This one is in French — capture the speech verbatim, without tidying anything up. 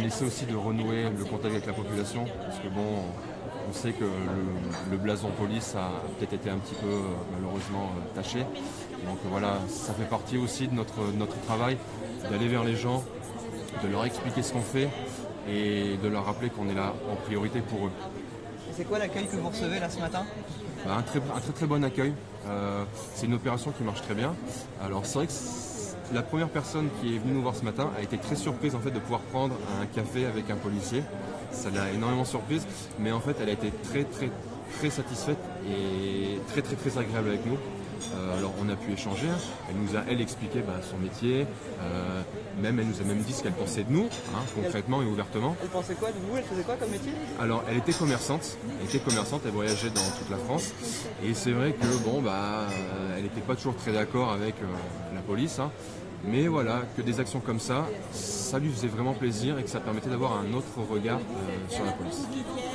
essaie aussi de renouer le contact avec la population, parce que bon, on sait que le, le blason police a peut-être été un petit peu malheureusement taché. Donc voilà, ça fait partie aussi de notre, notre travail, d'aller vers les gens, de leur expliquer ce qu'on fait et de leur rappeler qu'on est là en priorité pour eux. C'est quoi l'accueil que vous recevez là ce matin? Bah, un, très, un très très bon accueil. Euh, c'est une opération qui marche très bien. Alors c'est vrai que la première personne qui est venue nous voir ce matin a été très surprise en fait de pouvoir prendre un café avec un policier. Ça l'a énormément surprise, mais en fait elle a été très très très satisfaite et très très très agréable avec nous. Euh, alors on a pu échanger, elle nous a elle expliqué bah, son métier, euh, même elle nous a même dit ce qu'elle pensait de nous, hein, concrètement et ouvertement. Elle pensait quoi de vous? Elle faisait quoi comme métier? Alors elle était commerçante, elle était commerçante, elle voyageait dans toute la France et c'est vrai que bon bah elle n'était pas toujours très d'accord avec euh, la police, hein, mais voilà, que des actions comme ça, ça lui faisait vraiment plaisir et que ça permettait d'avoir un autre regard euh, sur la police.